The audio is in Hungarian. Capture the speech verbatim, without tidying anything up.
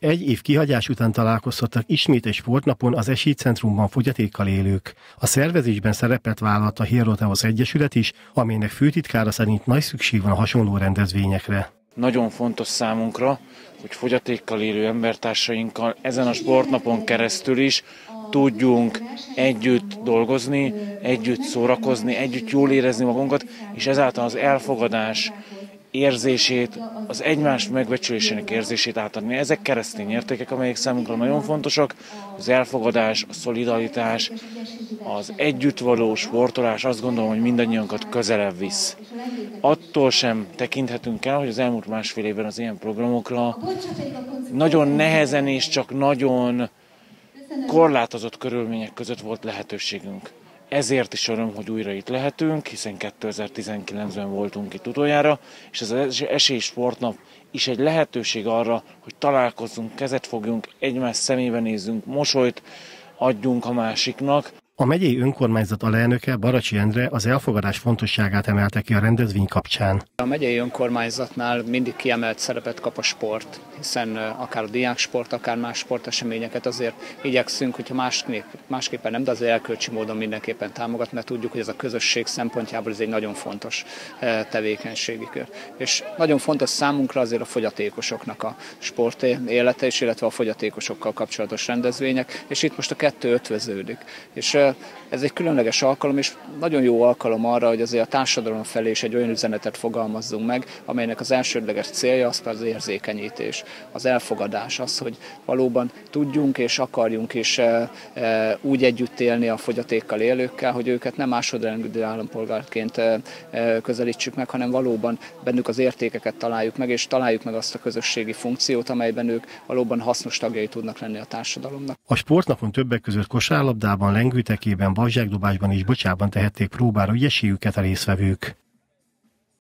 Egy év kihagyás után találkozhattak ismét egy sportnapon az Esélycentrumban fogyatékkal élők. A szervezésben szerepet vállalt a Hieronymus Egyesület is, amelynek főtitkára szerint nagy szükség van a hasonló rendezvényekre. Nagyon fontos számunkra, hogy fogyatékkal élő embertársainkkal ezen a sportnapon keresztül is tudjunk együtt dolgozni, együtt szórakozni, együtt jól érezni magunkat, és ezáltal az elfogadás érzését, az egymás megbecsülésének érzését átadni. Ezek keresztény értékek, amelyek számunkra nagyon fontosak. Az elfogadás, a szolidaritás, az együttvaló sportolás, azt gondolom, hogy mindannyiunkat közelebb visz. Attól sem tekinthetünk el, hogy az elmúlt másfél évben az ilyen programokra nagyon nehezen és csak nagyon korlátozott körülmények között volt lehetőségünk. Ezért is öröm, hogy újra itt lehetünk, hiszen kétezer-tizenkilencben voltunk itt utoljára, és ez az Esélysportnap is egy lehetőség arra, hogy találkozzunk, kezet fogjunk, egymás szemébe nézzünk, mosolyt adjunk a másiknak. A megyei önkormányzat alelnöke, Baracsi Endre az elfogadás fontosságát emelte ki a rendezvény kapcsán. A megyei önkormányzatnál mindig kiemelt szerepet kap a sport, hiszen akár a diáksport, akár más sporteseményeket azért igyekszünk, hogyha másképp, másképpen nem, de azért elkölcsi módon mindenképpen támogat, mert tudjuk, hogy ez a közösség szempontjából ez egy nagyon fontos tevékenységi kör. És nagyon fontos számunkra azért a fogyatékosoknak a sport élete is, illetve a fogyatékosokkal kapcsolatos rendezvények, és itt most a kettő ötvöződik. És ez egy különleges alkalom, és nagyon jó alkalom arra, hogy azért a társadalom felé is egy olyan üzenetet fogalmazzunk meg, amelynek az elsődleges célja az az érzékenyítés, az elfogadás, az, hogy valóban tudjunk és akarjunk is e, e, úgy együtt élni a fogyatékkal élőkkel, hogy őket nem másodrendű állampolgárként e, e, közelítsük meg, hanem valóban bennük az értékeket találjuk meg, és találjuk meg azt a közösségi funkciót, amelyben ők valóban hasznos tagjai tudnak lenni a társadalomnak. A sportnapon többek között kosárlabdában, lengőtekében, vakzsákdobásban és bocsában tehették próbára ügyességüket a résztvevők.